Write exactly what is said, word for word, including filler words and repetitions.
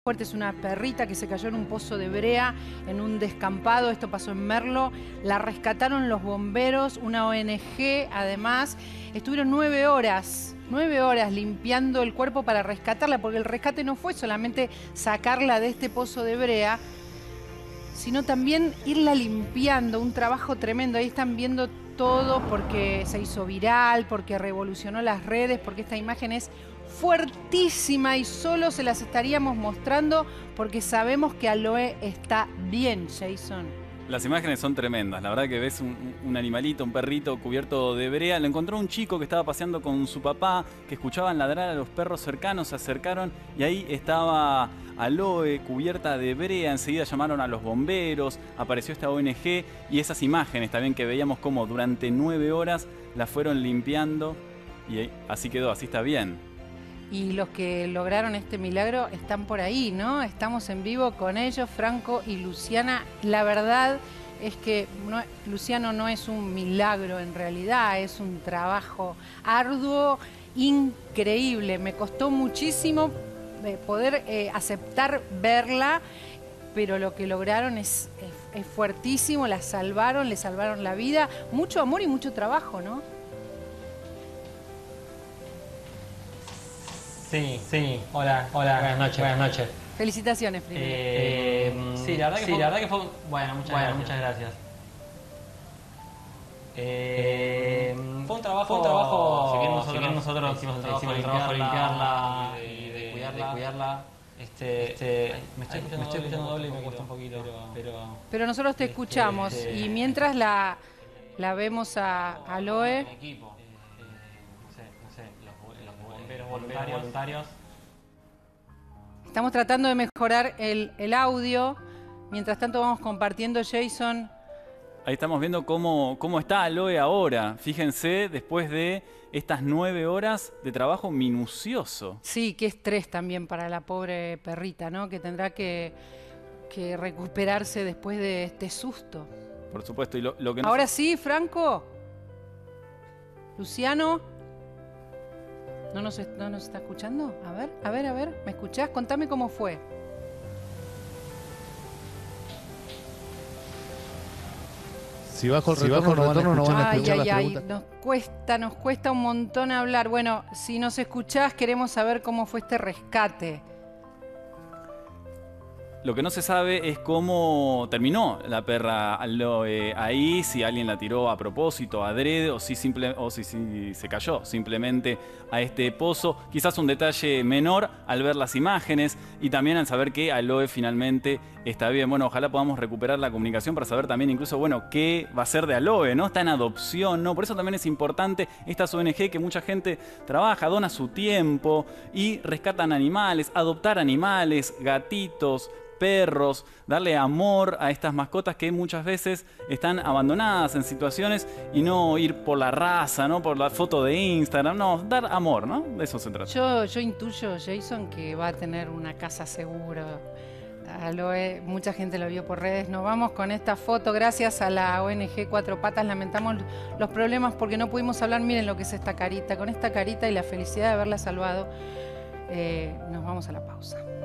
Fuerte es una perrita que se cayó en un pozo de brea, en un descampado. Esto pasó en Merlo. La rescataron los bomberos, una O N G además. Estuvieron nueve horas, nueve horas limpiando el cuerpo para rescatarla, porque el rescate no fue solamente sacarla de este pozo de brea, sino también irla limpiando, un trabajo tremendo. Ahí están viendo todo porque se hizo viral, porque revolucionó las redes, porque esta imagen es fuertísima y solo se las estaríamos mostrando porque sabemos que Aloe está bien, Jason. Las imágenes son tremendas, la verdad que ves un, un animalito, un perrito cubierto de brea. Lo encontró un chico que estaba paseando con su papá, que escuchaban ladrar a los perros cercanos, se acercaron y ahí estaba Aloe cubierta de brea. Enseguida llamaron a los bomberos, apareció esta O N G y esas imágenes también que veíamos como durante nueve horas la fueron limpiando y así quedó, así está bien. Y los que lograron este milagro están por ahí, ¿no? Estamos en vivo con ellos, Franco y Luciana. La verdad es que no, Luciano no es un milagro en realidad, es un trabajo arduo, increíble. Me costó muchísimo poder eh, aceptar verla, pero lo que lograron es, es, es fuertísimo, la salvaron, le salvaron la vida. Mucho amor y mucho trabajo, ¿no? Sí, sí. Hola, hola. Buenas noches, buenas noches. Felicitaciones, primero. Eh, sí, la verdad que, sí, fue, la verdad que fue... Bueno, muchas bueno, gracias. Muchas gracias. Eh, fue un trabajo... Fue un trabajo... Si bien nosotros, si bien nosotros hicimos el trabajo, el trabajo de limpiarla y de, de, cuidarla, de cuidarla, este, este, me estoy escuchando, me estoy escuchando doble y me cuesta un poquito, pero... Pero, pero nosotros te escuchamos este, y mientras la, la vemos a Aloe... Voluntarios, voluntarios. Estamos tratando de mejorar el, el audio. Mientras tanto vamos compartiendo, Jason. Ahí estamos viendo cómo, cómo está Aloe ahora. Fíjense, después de estas nueve horas de trabajo minucioso. Sí, qué estrés también para la pobre perrita, ¿no? Que tendrá que, que recuperarse después de este susto. Por supuesto. Y lo, lo que no ahora sí, Franco. Luciano. ¿No nos, ¿No nos está escuchando? A ver, a ver, a ver. ¿Me escuchás? Contame cómo fue. Si bajo el si retorno, bajo el retorno no van a escuchar las preguntas. Ay, ay, ay. Nos cuesta, nos cuesta un montón hablar. Bueno, si nos escuchás, queremos saber cómo fue este rescate. Lo que no se sabe es cómo terminó la perra Aloe ahí, si alguien la tiró a propósito, adrede, o si, simple, o si, si se cayó simplemente a este pozo. Quizás un detalle menor al ver las imágenes y también al saber que Aloe finalmente está bien. Bueno, ojalá podamos recuperar la comunicación para saber también incluso, bueno, qué va a ser de Aloe, ¿no? Está en adopción, ¿no? Por eso también es importante estas O N G que mucha gente trabaja, dona su tiempo y rescatan animales, adoptar animales, gatitos, perros, darle amor a estas mascotas que muchas veces están abandonadas en situaciones y no ir por la raza, no por la foto de Instagram, no, dar amor, ¿no? De eso se trata. Yo, yo intuyo, Jason, que va a tener una casa segura. Aloe, mucha gente lo vio por redes. Nos vamos con esta foto gracias a la O N G Cuatro Patas. Lamentamos los problemas porque no pudimos hablar. Miren lo que es esta carita. Con esta carita y la felicidad de haberla salvado, eh, nos vamos a la pausa.